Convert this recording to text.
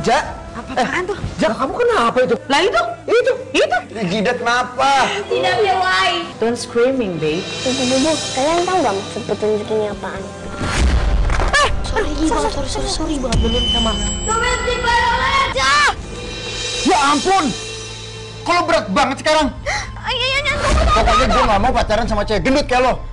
Ja. Apaan tuh? Ja, kamu kenapa itu? Lah itu. Jidat kenapa? Jidatnya why? Don't screaming, babe. Ibu, kalian tahu nggak maksud petunjuk ini apaan? Sorry banget, bener minta maaf. Domestic violence! Ya ampun! Kok lo berat banget sekarang? Iya, Pokoknya gue gak mau pacaran sama cewek gendut kayak lo.